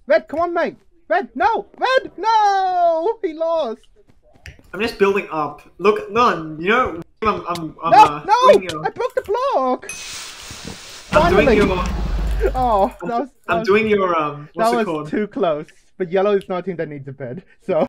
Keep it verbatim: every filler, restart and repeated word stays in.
Red, come on, mate. Red, no! Red, no! He lost. I'm just building up. Look, no, you know, I'm, I'm, I'm No, uh, no! doing your, I broke the block. I'm Finally. doing your, Oh, that was, that I'm was, doing your, um, what's that it was called? too close. But yellow is not a team that needs a bed, so.